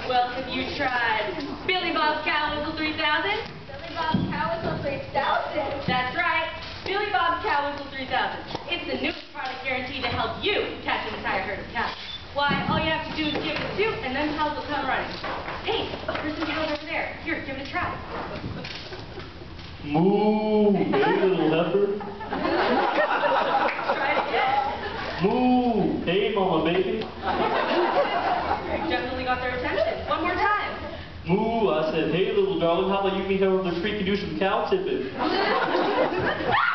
Well, have you tried Billy Bob's Cow Whistle 3000? Billy Bob's Cow Whistle 3000? That's right, Billy Bob's Cow Whistle 3000. It's the newest product guaranteed to help you catch an entire herd of cows. Why, all you have to do is give it a toot, and then cows will come running. Hey, there's some cows over there. Here, give it a try. Moo, hey little heifer. Try it again. Moo, hey mama baby. You definitely got their attention. One more time. Moo, I said, hey little darling, how about you meet over the creek and do some cow tipping?